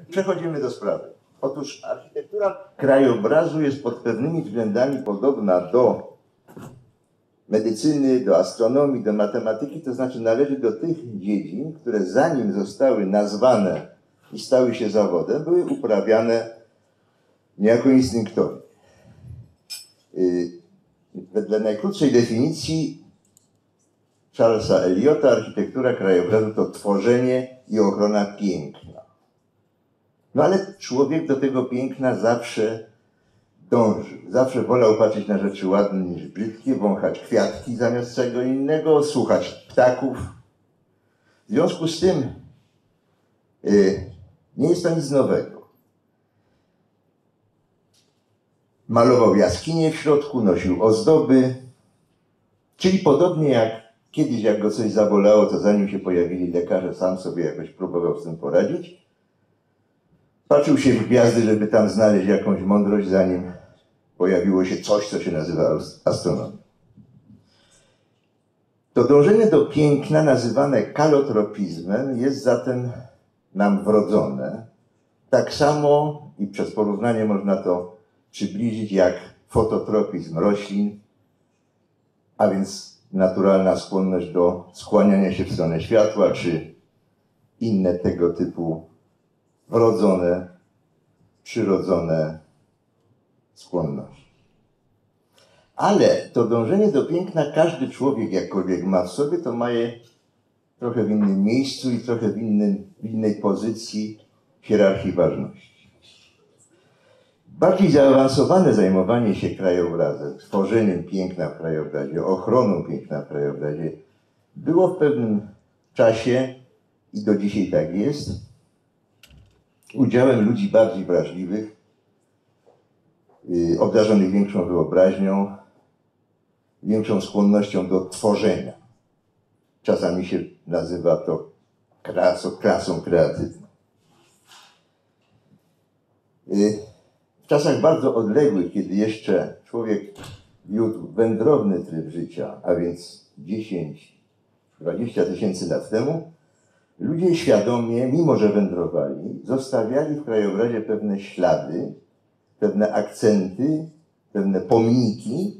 Przechodzimy do sprawy. Otóż architektura krajobrazu jest pod pewnymi względami podobna do medycyny, do astronomii, do matematyki, to znaczy należy do tych dziedzin, które zanim zostały nazwane i stały się zawodem, były uprawiane niejako instynktownie. Wedle najkrótszej definicji Charlesa Eliota architektura krajobrazu to tworzenie i ochrona piękna. No ale człowiek do tego piękna zawsze dążył. Zawsze wolał patrzeć na rzeczy ładne niż brzydkie, wąchać kwiatki zamiast czego innego, słuchać ptaków. W związku z tym nie jest to nic nowego. Malował jaskinie w środku, nosił ozdoby, czyli podobnie jak kiedyś, jak go coś zabolało, to zanim się pojawili lekarze, sam sobie jakoś próbował z tym poradzić. Patrzył się w gwiazdy, żeby tam znaleźć jakąś mądrość, zanim pojawiło się coś, co się nazywa astronomią. To dążenie do piękna, nazywane kalotropizmem, jest zatem nam wrodzone. Tak samo i przez porównanie można to przybliżyć jak fototropizm roślin, a więc naturalna skłonność do skłaniania się w stronę światła, czy inne tego typu wrodzone, przyrodzone skłonności. Ale to dążenie do piękna każdy człowiek, jakkolwiek ma w sobie, to ma je trochę w innym miejscu i trochę w innej pozycji w hierarchii ważności. Bardziej zaawansowane zajmowanie się krajobrazem, tworzeniem piękna w krajobrazie, ochroną piękna w krajobrazie było w pewnym czasie i do dzisiaj tak jest, udziałem ludzi bardziej wrażliwych, obdarzonych większą wyobraźnią, większą skłonnością do tworzenia. Czasami się nazywa to klasą kreatywną. W czasach bardzo odległych, kiedy jeszcze człowiek wiódł wędrowny tryb życia, a więc 10-20 tysięcy lat temu, ludzie świadomie, mimo że wędrowali, zostawiali w krajobrazie pewne ślady, pewne akcenty, pewne pomniki,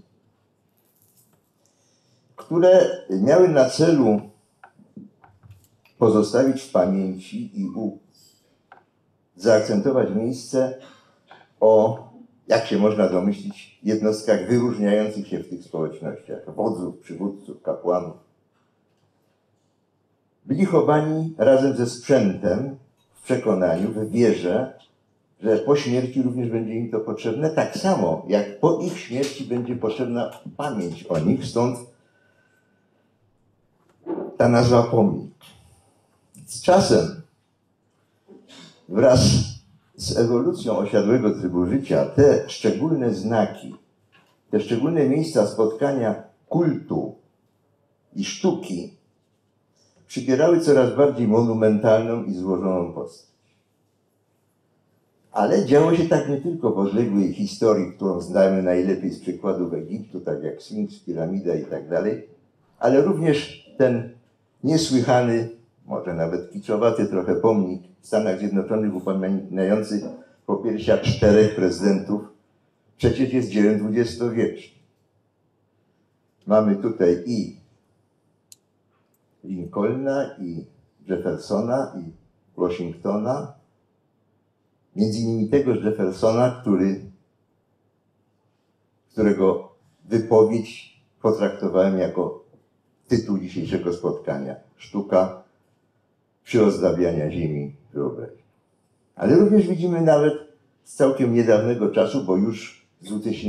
które miały na celu pozostawić w pamięci i zaakcentować miejsce o, jak się można domyślić, jednostkach wyróżniających się w tych społecznościach, wodzów, przywódców, kapłanów. Byli chowani razem ze sprzętem w przekonaniu, w wierze, że po śmierci również będzie im to potrzebne, tak samo jak po ich śmierci będzie potrzebna pamięć o nich, stąd ta nazwa pomnik. Z czasem, wraz z ewolucją osiadłego trybu życia, te szczególne znaki, te szczególne miejsca spotkania kultu i sztuki przybierały coraz bardziej monumentalną i złożoną postać. Ale działo się tak nie tylko w odległej historii, którą znamy najlepiej z przykładów Egiptu, tak jak Sfinks, piramida i tak dalej, ale również ten niesłychany, może nawet kiczowaty trochę pomnik w Stanach Zjednoczonych upamiętniający popiersia 4 prezydentów przecież jest dziełem XX-wiecznym. Mamy tutaj i Lincolna, i Jeffersona, i Washingtona, między innymi tegoż Jeffersona, którego wypowiedź potraktowałem jako tytuł dzisiejszego spotkania. Sztuka przyozdabiania ziemi wyobraźni. Ale również widzimy nawet z całkiem niedawnego czasu, bo już z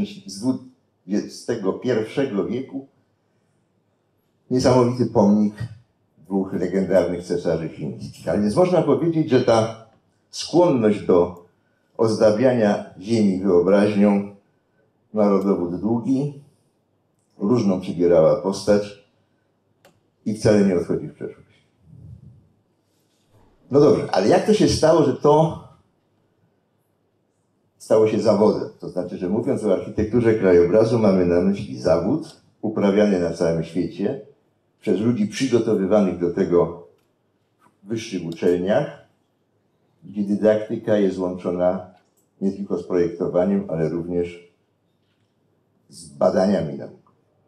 XXI wieku, niesamowity pomnik 2 legendarnych cesarzy chińskich. Ale więc można powiedzieć, że ta skłonność do ozdabiania ziemi wyobraźnią ma rodowód długi, różną przybierała postać i wcale nie odchodzi w przeszłość. No dobrze, ale jak to się stało, że to stało się zawodem? To znaczy, że mówiąc o architekturze krajobrazu, mamy na myśli zawód uprawiany na całym świecie przez ludzi przygotowywanych do tego w wyższych uczelniach, gdzie dydaktyka jest łączona nie tylko z projektowaniem, ale również z badaniami naukowymi.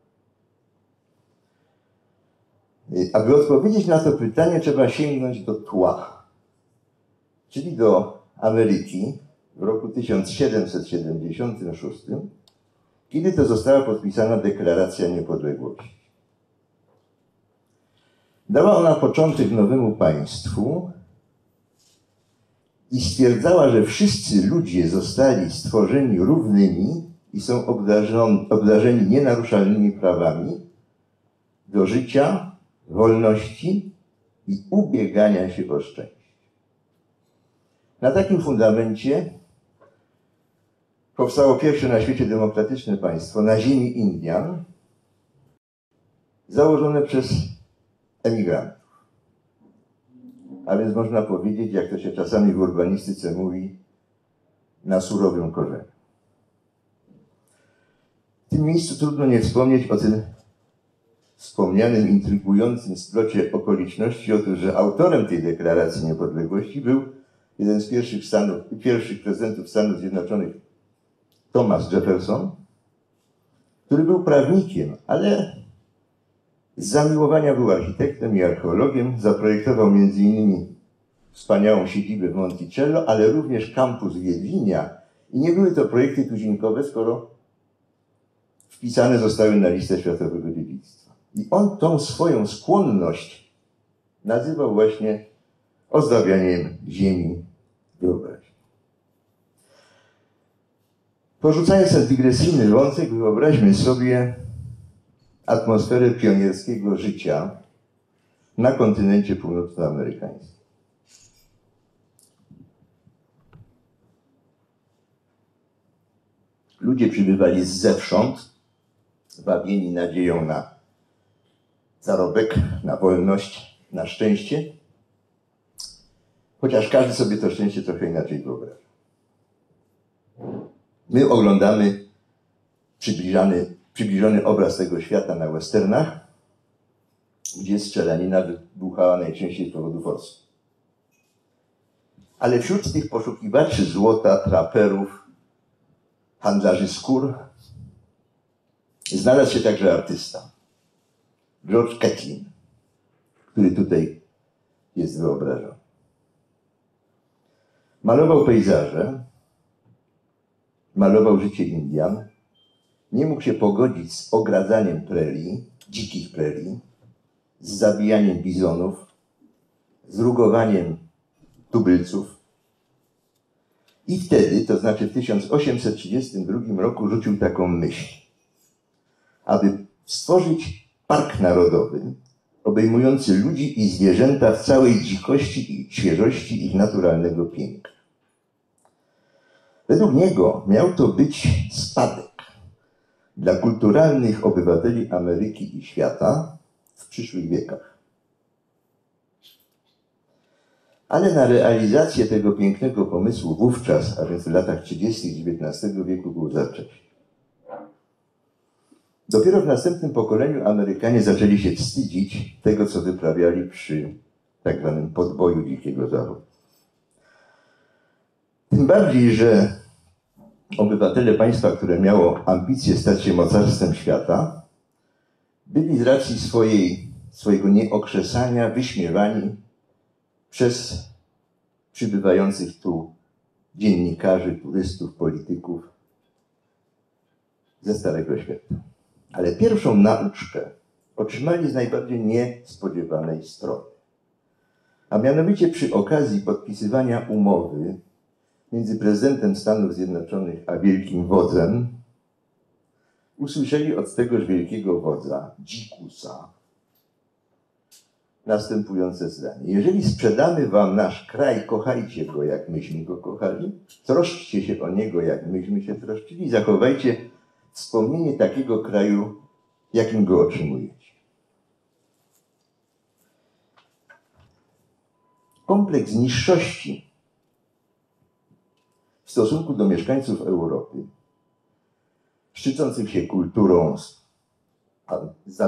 Aby odpowiedzieć na to pytanie, trzeba sięgnąć do tła, czyli do Ameryki w roku 1776, kiedy to została podpisana Deklaracja Niepodległości. Dała ona początek nowemu państwu i stwierdzała, że wszyscy ludzie zostali stworzeni równymi i są obdarzeni nienaruszalnymi prawami do życia, wolności i ubiegania się o szczęście. Na takim fundamencie powstało pierwsze na świecie demokratyczne państwo na ziemi Indian, założone przez emigrantów. A więc można powiedzieć, jak to się czasami w urbanistyce mówi, na surowym korzeniu. W tym miejscu trudno nie wspomnieć o tym wspomnianym, intrygującym splocie okoliczności. Otóż, że autorem tej deklaracji niepodległości był jeden z pierwszych prezydentów Stanów Zjednoczonych, Thomas Jefferson, który był prawnikiem, ale z zamiłowania był architektem i archeologiem. Zaprojektował m.in. wspaniałą siedzibę w Monticello, ale również kampus Wiedźminia. I nie były to projekty tuzinkowe, skoro wpisane zostały na listę światowego dziedzictwa. I on tą swoją skłonność nazywał właśnie ozdabianiem ziemi wyobraźni. Porzucając ten dygresyjny wątek, wyobraźmy sobie atmosferę pionierskiego życia na kontynencie północnoamerykańskim. Ludzie przybywali zewsząd, zbawieni nadzieją na zarobek, na wolność, na szczęście, chociaż każdy sobie to szczęście trochę inaczej wyobraża. My oglądamy przybliżony obraz tego świata na westernach, gdzie strzelanina wybuchała najczęściej z powodu forsu. Ale wśród tych poszukiwaczy złota, traperów, handlarzy skór znalazł się także artysta, George Catlin, który tutaj jest wyobrażony. Malował pejzaże, malował życie Indian, nie mógł się pogodzić z ogradzaniem prerii, dzikich prerii, z zabijaniem bizonów, z rugowaniem tubylców. I wtedy, to znaczy w 1832 roku, rzucił taką myśl, aby stworzyć park narodowy obejmujący ludzi i zwierzęta w całej dzikości i świeżości ich naturalnego piękna. Według niego miał to być spadek dla kulturalnych obywateli Ameryki i świata w przyszłych wiekach. Ale na realizację tego pięknego pomysłu wówczas, a więc w latach 30. XIX wieku, był za wcześnie. Dopiero w następnym pokoleniu Amerykanie zaczęli się wstydzić tego, co wyprawiali przy tak zwanym podboju Dzikiego Zachodu. Tym bardziej, że obywatele państwa, które miało ambicje stać się mocarstwem świata, byli z racji swojego nieokrzesania wyśmiewani przez przybywających tu dziennikarzy, turystów, polityków ze Starego Świata. Ale pierwszą nauczkę otrzymali z najbardziej niespodziewanej strony. A mianowicie przy okazji podpisywania umowy między prezydentem Stanów Zjednoczonych a wielkim wodzem usłyszeli od tegoż wielkiego wodza, dzikusa, następujące zdanie. Jeżeli sprzedamy wam nasz kraj, kochajcie go, jak myśmy go kochali, troszczcie się o niego, jak myśmy się troszczyli, zachowajcie wspomnienie takiego kraju, jakim go otrzymujecie. Kompleks niższości w stosunku do mieszkańców Europy, szczycących się kulturą,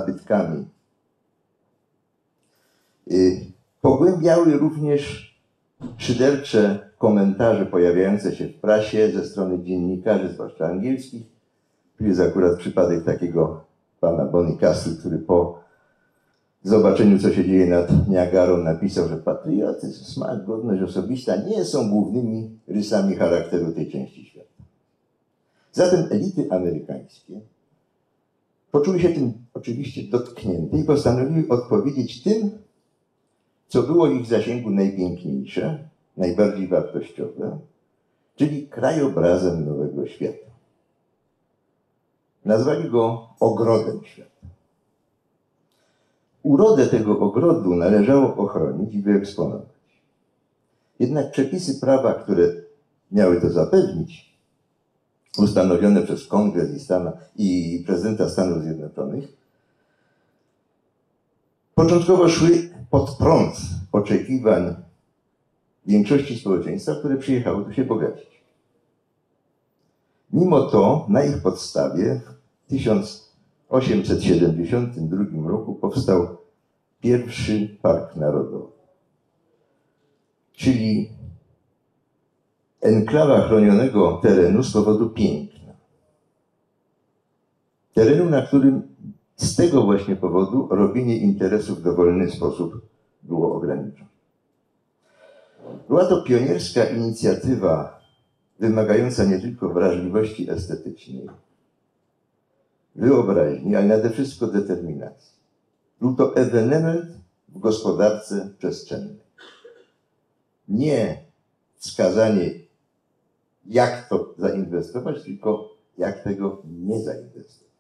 zabytkami, pogłębiały również szydercze komentarze pojawiające się w prasie ze strony dziennikarzy, zwłaszcza angielskich. Tu jest akurat przypadek takiego pana Bonnie Castle, który po zobaczeniu, co się dzieje nad Niagarą, napisał, że patriotyzm, smak, godność osobista nie są głównymi rysami charakteru tej części świata. Zatem elity amerykańskie poczuły się tym oczywiście dotknięte i postanowiły odpowiedzieć tym, co było w ich zasięgu najpiękniejsze, najbardziej wartościowe, czyli krajobrazem Nowego Świata. Nazwali go ogrodem świata. Urodę tego ogrodu należało ochronić i wyeksponować. Jednak przepisy prawa, które miały to zapewnić, ustanowione przez Kongres i prezydenta Stanów Zjednoczonych, początkowo szły pod prąd oczekiwań większości społeczeństwa, które przyjechało tu się bogacić. Mimo to na ich podstawie w 1872 roku powstał pierwszy Park Narodowy, czyli enklawa chronionego terenu z powodu piękna. Terenu, na którym z tego właśnie powodu robienie interesów w dowolny sposób było ograniczone. Była to pionierska inicjatywa wymagająca nie tylko wrażliwości estetycznej, wyobraźni, ale nade wszystko determinacji. Był to ewenement w gospodarce przestrzennej. Nie wskazanie, jak to zainwestować, tylko jak tego nie zainwestować.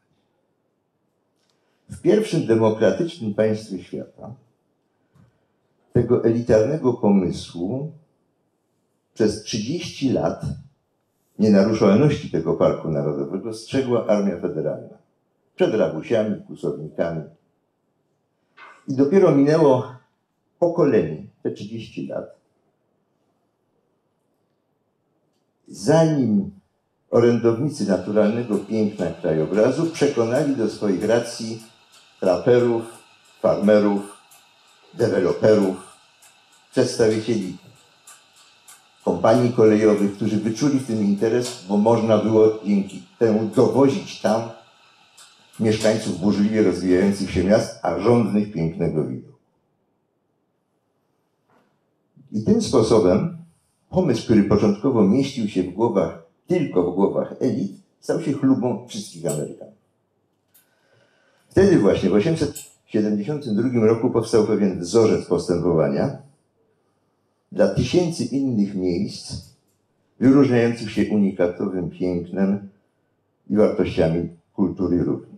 W pierwszym demokratycznym państwie świata tego elitarnego pomysłu przez 30 lat nienaruszalności tego Parku Narodowego strzegła Armia Federalna przed rabusiami, kłusownikami. I dopiero minęło pokolenie, te 30 lat, zanim orędownicy naturalnego piękna krajobrazu przekonali do swoich racji traperów, farmerów, deweloperów, przedstawicieli kompanii kolejowych, którzy wyczuli w tym interes, bo można było dzięki temu dowozić tam mieszkańców burzliwie rozwijających się miast, a żądnych pięknego widoku. I tym sposobem pomysł, który początkowo mieścił się w głowach, tylko w głowach elit, stał się chlubą wszystkich Amerykanów. Wtedy właśnie w 1872 roku powstał pewien wzorzec postępowania dla tysięcy innych miejsc wyróżniających się unikatowym pięknem i wartościami kultury również.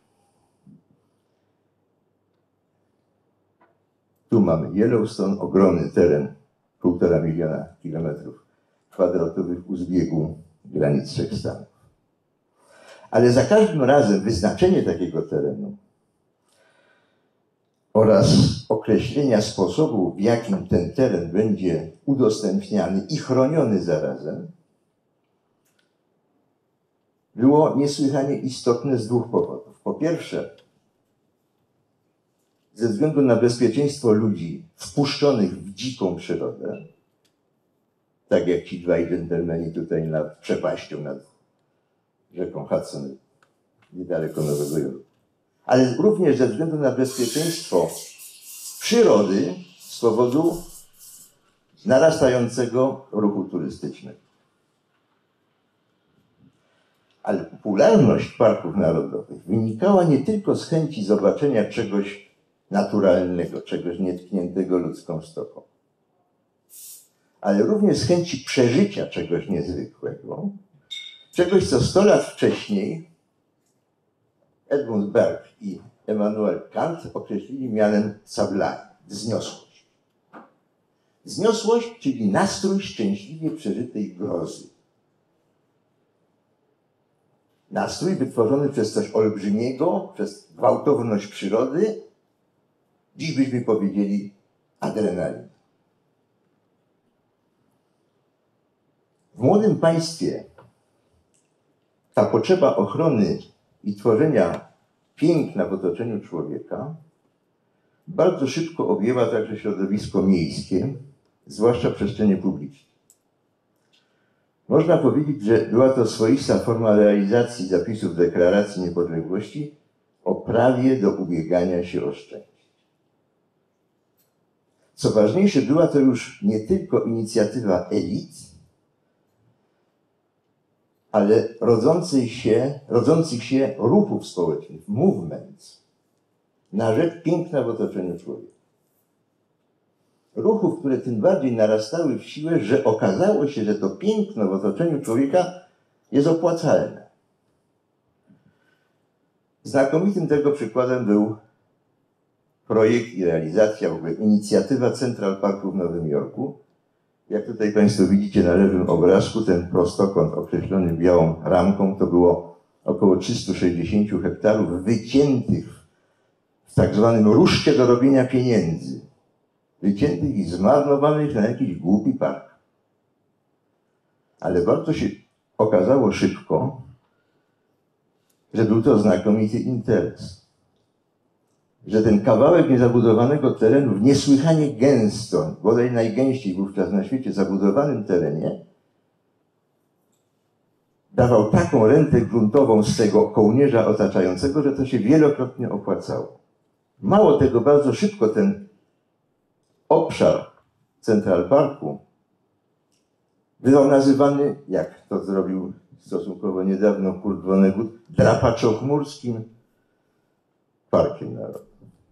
Tu mamy Yellowstone, ogromny teren, 1,5 miliona kilometrów kwadratowych u zbiegu granic trzech stanów. Ale za każdym razem wyznaczenie takiego terenu oraz określenia sposobu, w jakim ten teren będzie udostępniany i chroniony zarazem, było niesłychanie istotne z dwóch powodów. Po pierwsze, ze względu na bezpieczeństwo ludzi wpuszczonych w dziką przyrodę, tak jak ci dwaj dżentelmeni tutaj nad przepaścią, nad rzeką Hudson, niedaleko Nowego Jorku. Ale również ze względu na bezpieczeństwo przyrody z powodu narastającego ruchu turystycznego. Ale popularność parków narodowych wynikała nie tylko z chęci zobaczenia czegoś naturalnego, czegoś nietkniętego ludzką stopą, ale również z chęci przeżycia czegoś niezwykłego, czegoś, co 100 lat wcześniej Edmund Burke i Immanuel Kant określili mianem sublime, wzniosłość. Wzniosłość, czyli nastrój szczęśliwie przeżytej grozy. Nastrój wytworzony przez coś olbrzymiego, przez gwałtowność przyrody, dziś byśmy powiedzieli adrenalin. W młodym państwie ta potrzeba ochrony i tworzenia piękna w otoczeniu człowieka bardzo szybko objęła także środowisko miejskie zwłaszcza przestrzenie publicznej. Można powiedzieć, że była to swoista forma realizacji zapisów Deklaracji Niepodległości o prawie do ubiegania się o szczęście. Co ważniejsze, była to już nie tylko inicjatywa elit, ale rodzących się ruchów społecznych, movement, na rzecz piękna w otoczeniu człowieka. Ruchów, które tym bardziej narastały w siłę, że okazało się, że to piękno w otoczeniu człowieka jest opłacalne. Znakomitym tego przykładem był projekt i realizacja, w ogóle inicjatywa Central Parku w Nowym Jorku. Jak tutaj Państwo widzicie na lewym obrazku, ten prostokąt określony białą ramką, to było około 360 hektarów wyciętych w tak zwanym ruszcie do robienia pieniędzy. Wyciętych i zmarnowanych na jakiś głupi park. Ale bardzo się okazało szybko, że był to znakomity interes. Że ten kawałek niezabudowanego terenu w niesłychanie gęsto, bodaj najgęściej wówczas na świecie zabudowanym terenie, dawał taką rentę gruntową z tego kołnierza otaczającego, że to się wielokrotnie opłacało. Mało tego, bardzo szybko ten obszar Central Parku był nazywany, jak to zrobił stosunkowo niedawno Kurt Vonnegut, drapaczochmurskim Parkiem Narodowym.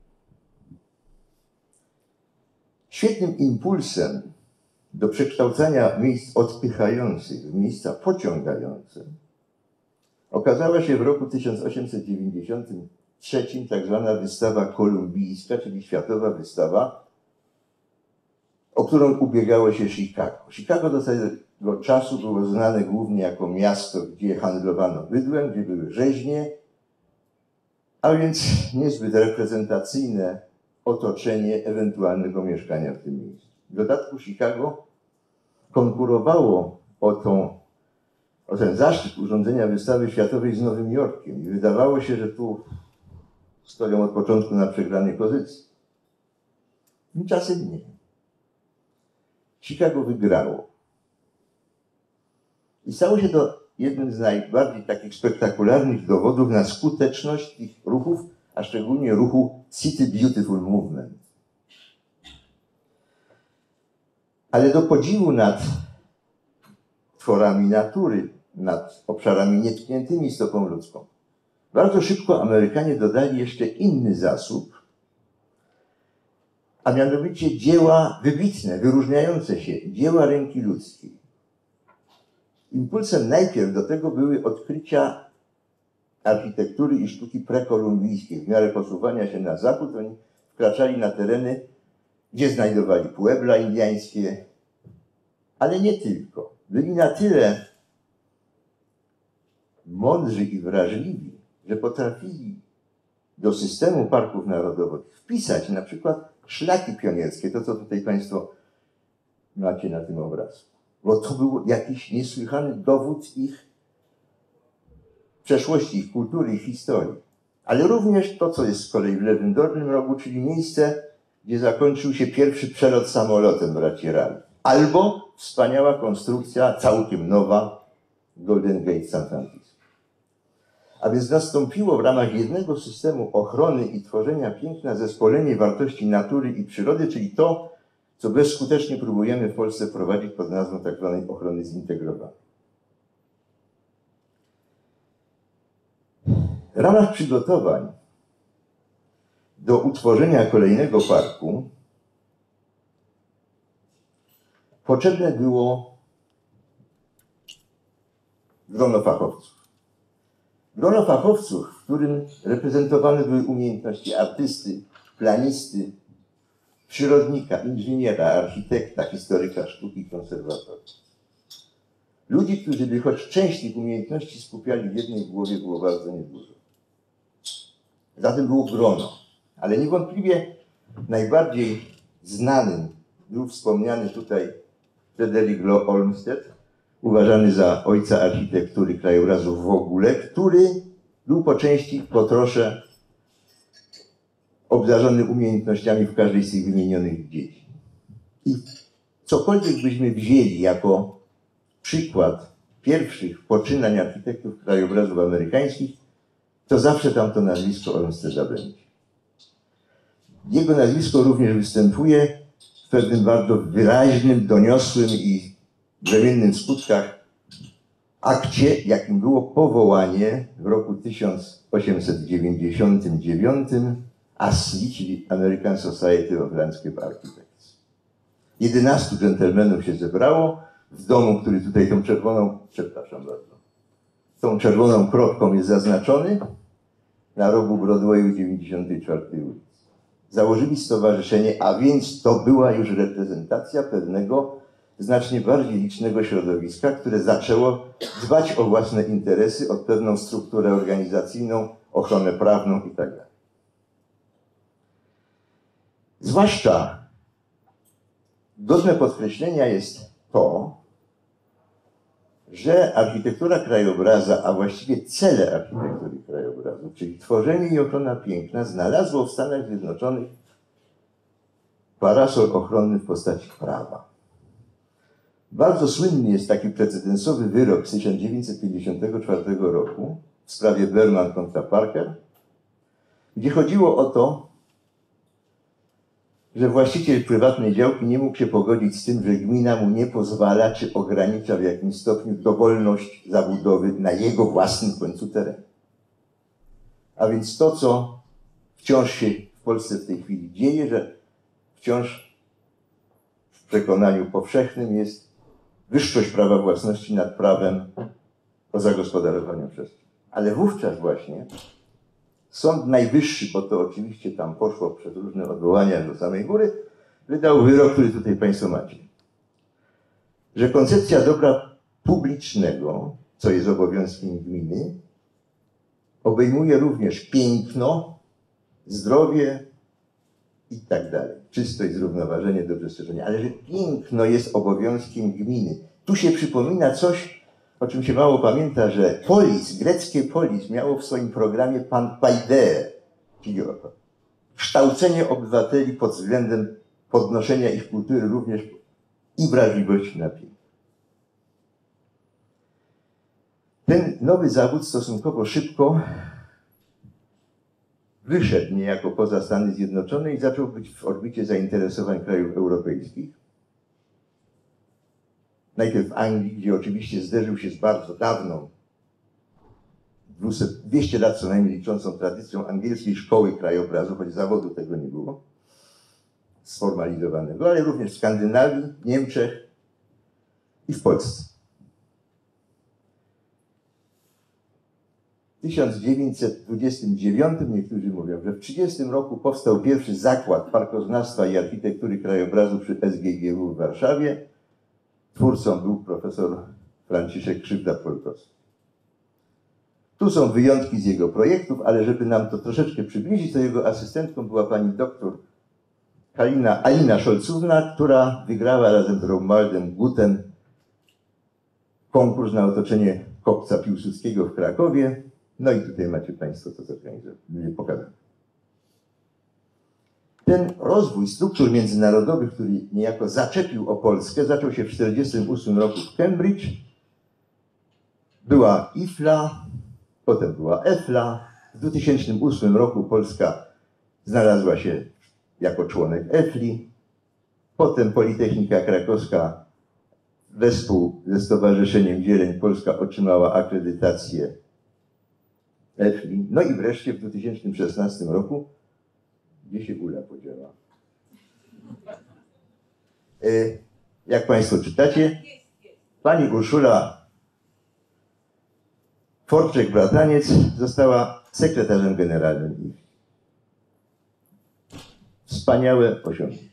Świetnym impulsem do przekształcania miejsc odpychających w miejsca pociągające okazała się w roku 1893 tak zwana wystawa kolumbijska, czyli światowa wystawa, o którą ubiegało się Chicago. Chicago do tego czasu było znane głównie jako miasto, gdzie handlowano bydłem, gdzie były rzeźnie, a więc niezbyt reprezentacyjne otoczenie ewentualnego mieszkania w tym miejscu. W dodatku Chicago konkurowało o ten zaszczyt urządzenia wystawy światowej z Nowym Jorkiem i wydawało się, że tu stoją od początku na przegranej pozycji. Tymczasem nie. Chicago wygrało. I stało się to jednym z najbardziej takich spektakularnych dowodów na skuteczność tych ruchów, a szczególnie ruchu City Beautiful Movement. Ale do podziwu nad tworami natury, nad obszarami nietkniętymi stopą ludzką, bardzo szybko Amerykanie dodali jeszcze inny zasób, a mianowicie dzieła wybitne, wyróżniające się, dzieła ręki ludzkiej. Impulsem najpierw do tego były odkrycia architektury i sztuki prekolumbijskiej. W miarę posuwania się na zachód oni wkraczali na tereny, gdzie znajdowali puebla indyjskie, ale nie tylko. Byli na tyle mądrzy i wrażliwi, że potrafili do systemu parków narodowych wpisać na przykład szlaki pionierskie, to co tutaj Państwo macie na tym obrazku. Bo to był jakiś niesłychany dowód ich przeszłości, ich kultury, ich historii. Ale również to, co jest z kolei w lewym dolnym rogu, czyli miejsce, gdzie zakończył się pierwszy przelot samolotem braci Wright. Albo wspaniała konstrukcja, całkiem nowa, Golden Gate San Francisco. A więc nastąpiło w ramach jednego systemu ochrony i tworzenia piękna zespolenie wartości natury i przyrody, czyli to, co bezskutecznie próbujemy w Polsce wprowadzić pod nazwą tak zwanej ochrony zintegrowanej. W ramach przygotowań do utworzenia kolejnego parku potrzebne było grono fachowców. Grono fachowców, w którym reprezentowane były umiejętności artysty, planisty, przyrodnika, inżyniera, architekta, historyka sztuki, konserwatora. Ludzi, którzy by choć część tych umiejętności skupiali w jednej głowie, było bardzo niedużo. Zatem było grono, ale niewątpliwie najbardziej znanym był wspomniany tutaj Frederick Law Olmsted, uważany za ojca architektury krajobrazu w ogóle, który był po części, po trosze obdarzony umiejętnościami w każdej z tych wymienionych dziedzin. I cokolwiek byśmy wzięli jako przykład pierwszych poczynań architektów krajobrazów amerykańskich, to zawsze tam to nazwisko Olmsteda będzie. Jego nazwisko również występuje w pewnym bardzo wyraźnym, doniosłym i brzemiennym w skutkach akcie, jakim było powołanie w roku 1899 ASLI, czyli American Society of Landscape Architects. 11 dżentelmenów się zebrało w domu, który tutaj tą czerwoną, przepraszam bardzo, tą czerwoną kropką jest zaznaczony na rogu Broadwayu 94 ulicy. Założyli stowarzyszenie, a więc to była już reprezentacja pewnego znacznie bardziej licznego środowiska, które zaczęło dbać o własne interesy, o pewną strukturę organizacyjną, ochronę prawną itd. Zwłaszcza godne podkreślenia jest to, że architektura krajobraza, a właściwie cele architektury krajobrazu, czyli tworzenie i ochrona piękna, znalazło w Stanach Zjednoczonych parasol ochronny w postaci prawa. Bardzo słynny jest taki precedensowy wyrok z 1954 roku w sprawie Berman kontra Parker, gdzie chodziło o to, że właściciel prywatnej działki nie mógł się pogodzić z tym, że gmina mu nie pozwala czy ogranicza w jakimś stopniu dowolność zabudowy na jego własnym końcu terenu. A więc to, co wciąż się w Polsce w tej chwili dzieje, że wciąż w przekonaniu powszechnym jest wyższość prawa własności nad prawem o zagospodarowaniu przestrzeni. Ale wówczas właśnie Sąd Najwyższy, bo to oczywiście tam poszło przez różne odwołania do samej góry, wydał wyrok, który tutaj Państwo macie. Że koncepcja dobra publicznego, co jest obowiązkiem gminy, obejmuje również piękno, zdrowie i tak dalej. Czystość, zrównoważenie, dostrzeżenie. Ale że piękno jest obowiązkiem gminy. Tu się przypomina coś, o czym się mało pamięta, że polis, greckie polis miało w swoim programie paideę, czyli kształcenie obywateli pod względem podnoszenia ich kultury również i wrażliwości na piękno. Ten nowy zawód stosunkowo szybko wyszedł niejako poza Stany Zjednoczone i zaczął być w orbicie zainteresowań krajów europejskich. Najpierw w Anglii, gdzie oczywiście zderzył się z bardzo dawną, 200 lat co najmniej liczącą tradycją angielskiej szkoły krajobrazu, choć zawodu tego nie było sformalizowanego, ale również w Skandynawii, Niemczech i w Polsce. W 1929, niektórzy mówią, że w 1930 roku powstał pierwszy zakład parkoznawstwa i architektury krajobrazu przy SGGW w Warszawie. Twórcą był profesor Franciszek Krzywda-Polkowski. Tu są wyjątki z jego projektów, ale żeby nam to troszeczkę przybliżyć, to jego asystentką była pani doktor Alina Szolcówna, która wygrała razem z Romualdem Gutem konkurs na otoczenie kopca Piłsudskiego w Krakowie. No i tutaj macie Państwo to pokazane. Ten rozwój struktur międzynarodowych, który niejako zaczepił o Polskę, zaczął się w 1948 roku w Cambridge. Była IFLA, potem była EFLA. W 2008 roku Polska znalazła się jako członek EFLI. Potem Politechnika Krakowska wespół ze Stowarzyszeniem Zieleń Polska otrzymała akredytację EFLI. No i wreszcie w 2016 roku, gdzie się Ula podziała? Jak Państwo czytacie, pani Urszula Forczek-Brataniec została sekretarzem generalnym IFLI. Wspaniałe osiągnięcie.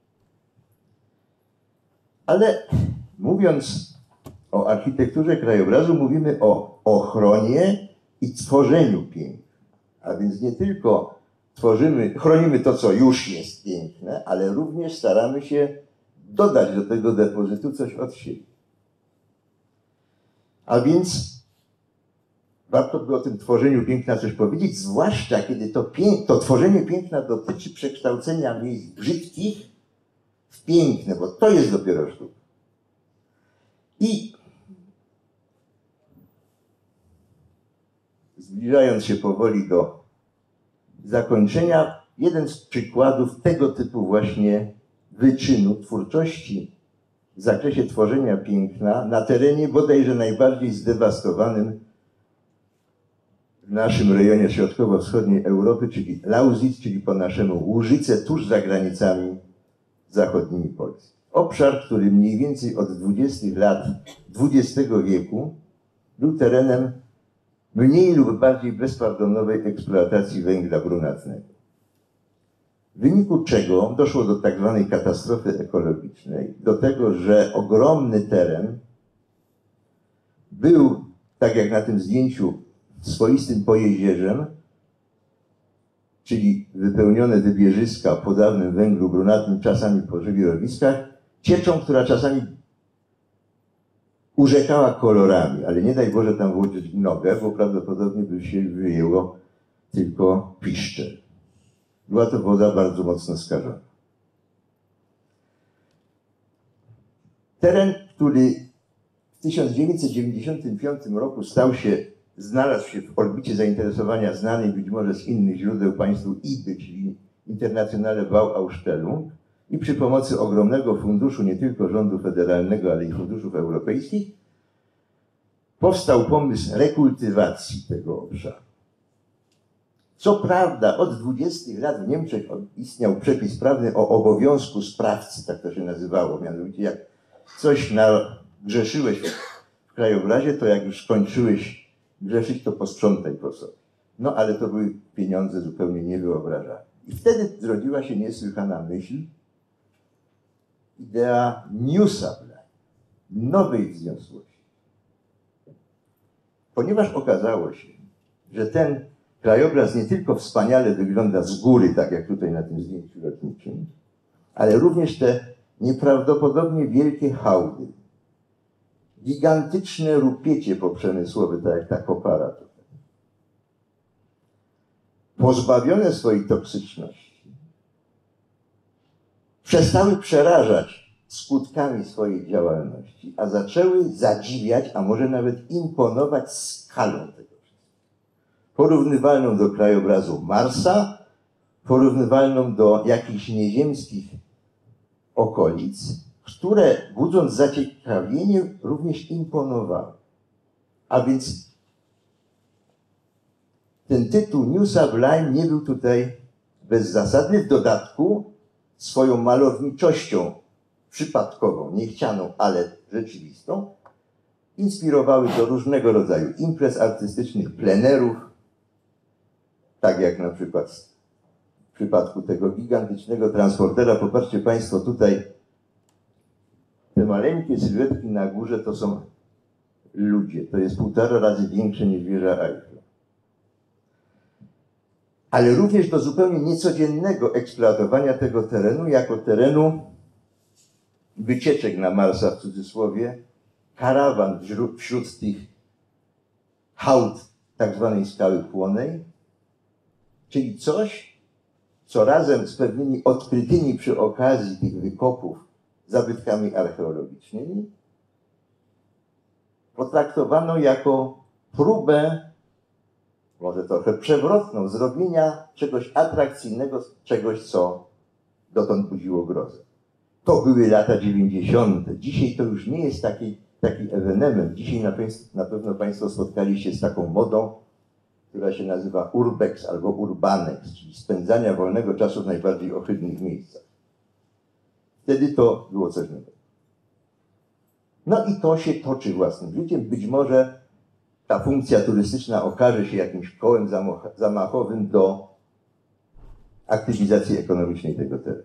Ale mówiąc o architekturze krajobrazu, mówimy o ochronie i tworzeniu piękna. A więc nie tylko chronimy to, co już jest piękne, ale również staramy się dodać do tego depozytu coś od siebie. A więc warto by o tym tworzeniu piękna coś powiedzieć, zwłaszcza kiedy to tworzenie piękna dotyczy przekształcenia miejsc brzydkich w piękne, bo to jest dopiero sztuka. I zbliżając się powoli do zakończenia, jeden z przykładów tego typu właśnie wyczynu twórczości w zakresie tworzenia piękna na terenie bodajże najbardziej zdewastowanym w naszym rejonie środkowo-wschodniej Europy, czyli Lausitz, czyli po naszemu Łużyce, tuż za granicami zachodnimi Polski. Obszar, który mniej więcej od 20 lat XX wieku był terenem mniej lub bardziej bezpardonowej eksploatacji węgla brunatnego. W wyniku czego doszło do tak zwanej katastrofy ekologicznej, do tego, że ogromny teren był, tak jak na tym zdjęciu, swoistym pojezierzem, czyli wypełnione wybierzyska po dawnym węglu brunatnym, czasami po żywiołowiskach, cieczą, która czasami urzekała kolorami, ale nie daj Boże tam włożyć nogę, bo prawdopodobnie by się wyjęło tylko piszczel. Była to woda bardzo mocno skażona. Teren, który w 1995 roku znalazł się w orbicie zainteresowania znanej być może z innych źródeł państwu IBY, czyli Internationale Bauausstellung, i przy pomocy ogromnego funduszu, nie tylko rządu federalnego, ale i funduszów europejskich, powstał pomysł rekultywacji tego obszaru. Co prawda od 20 lat w Niemczech istniał przepis prawny o obowiązku sprawcy, tak to się nazywało, mianowicie jak coś nagrzeszyłeś w krajobrazie, to jak już skończyłeś grzeszyć, to posprzątaj po sobie. No ale to były pieniądze zupełnie niewyobrażalne. I wtedy zrodziła się niesłychana myśl, idea New Supply, nowej wzniosłości. Ponieważ okazało się, że ten krajobraz nie tylko wspaniale wygląda z góry, tak jak tutaj na tym zdjęciu lotniczym, ale również te nieprawdopodobnie wielkie hałdy, gigantyczne rupiecie poprzemysłowe, tak jak ta kopara tutaj, pozbawione swojej toksyczności, przestały przerażać skutkami swojej działalności, a zaczęły zadziwiać, a może nawet imponować skalą tego wszystkiego. Porównywalną do krajobrazu Marsa, porównywalną do jakichś nieziemskich okolic, które budząc zaciekawienie również imponowały. A więc ten tytuł New Sublime nie był tutaj bezzasadny. W dodatku swoją malowniczością przypadkową, niechcianą, ale rzeczywistą, inspirowały do różnego rodzaju imprez artystycznych, plenerów, tak jak na przykład w przypadku tego gigantycznego transportera. Popatrzcie Państwo tutaj, te maleńkie sylwetki na górze to są ludzie. To jest 1,5 razy większe niż wieża Eiffla. Ale również do zupełnie niecodziennego eksploatowania tego terenu jako terenu wycieczek na Marsa, w cudzysłowie, karawan wśród tych hałd tak zwanej skały płonej, czyli coś, co razem z pewnymi odkrytymi przy okazji tych wykopów zabytkami archeologicznymi potraktowano jako próbę, może trochę przewrotną, zrobienia czegoś atrakcyjnego, czegoś, co dotąd budziło grozę. To były lata 90. Dzisiaj to już nie jest taki ewenement. Dzisiaj na pewno Państwo spotkali się z taką modą, która się nazywa urbex albo urbanex, czyli spędzania wolnego czasu w najbardziej ohydnych miejscach. Wtedy to było coś nowego. No i to się toczy własnym życiem. Być może ta funkcja turystyczna okaże się jakimś kołem zamachowym do aktywizacji ekonomicznej tego terenu.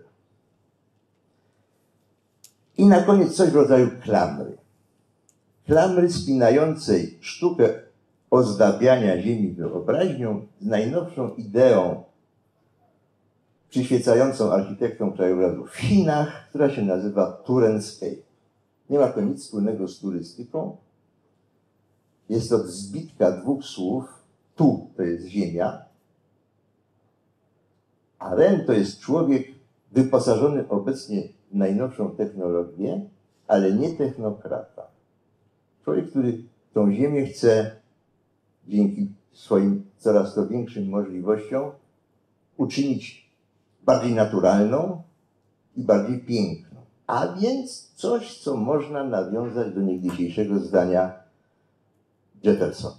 I na koniec coś w rodzaju klamry. Klamry spinającej sztukę ozdabiania ziemi wyobraźnią z najnowszą ideą przyświecającą architektom krajobrazu w Chinach, która się nazywa Tourenscape. Nie ma to nic wspólnego z turystyką. Jest to zbitka dwóch słów. Tu to jest ziemia, a ren to jest człowiek wyposażony obecnie w najnowszą technologię, ale nie technokrata. Człowiek, który tą ziemię chce dzięki swoim coraz to większym możliwościom uczynić bardziej naturalną i bardziej piękną. A więc coś, co można nawiązać do niegdysiejszego zdania Jeffersona.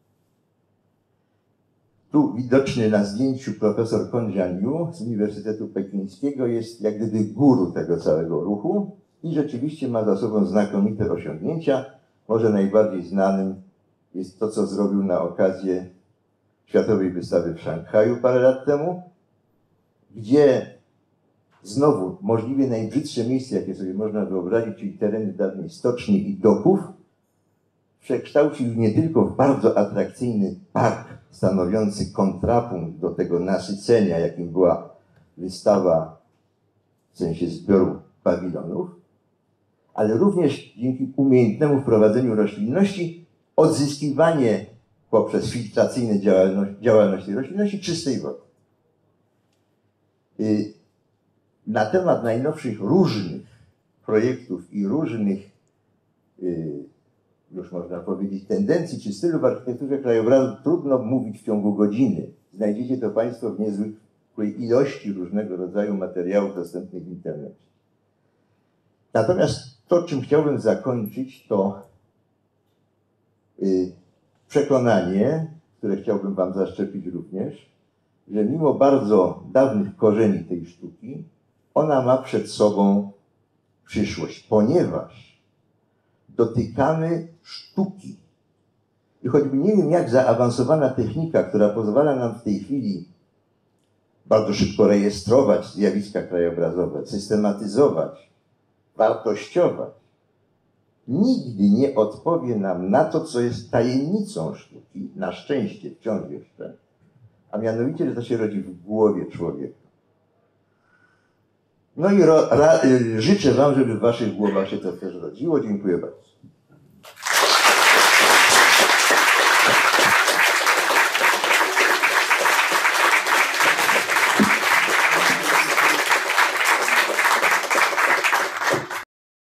Tu widoczny na zdjęciu profesor Kon Jian-Yu z Uniwersytetu Pekińskiego jest jak gdyby guru tego całego ruchu i rzeczywiście ma za sobą znakomite osiągnięcia. Może najbardziej znanym jest to, co zrobił na okazję Światowej Wystawy w Szanghaju parę lat temu, gdzie znowu możliwie najbrzydsze miejsce, jakie sobie można wyobrazić, czyli tereny dawniej stoczni i doków, przekształcił nie tylko w bardzo atrakcyjny park stanowiący kontrapunkt do tego nasycenia, jakim była wystawa w sensie zbioru pawilonów, ale również dzięki umiejętnemu wprowadzeniu roślinności odzyskiwanie poprzez filtracyjne działalność tej roślinności czystej wody. Na temat najnowszych różnych projektów i różnych, już można powiedzieć, tendencji czy stylu w architekturze krajobrazu trudno mówić w ciągu godziny. Znajdziecie to Państwo w niezwykłej ilości różnego rodzaju materiałów dostępnych w internecie. Natomiast to, czym chciałbym zakończyć, to przekonanie, które chciałbym Wam zaszczepić również, że mimo bardzo dawnych korzeni tej sztuki, ona ma przed sobą przyszłość, ponieważ dotykamy sztuki. I choćby nie wiem, jak zaawansowana technika, która pozwala nam w tej chwili bardzo szybko rejestrować zjawiska krajobrazowe, systematyzować, wartościować, nigdy nie odpowie nam na to, co jest tajemnicą sztuki, na szczęście wciąż jeszcze, a mianowicie, że to się rodzi w głowie człowieka. No i życzę Wam, żeby w Waszych głowach się to też rodziło. Dziękuję bardzo.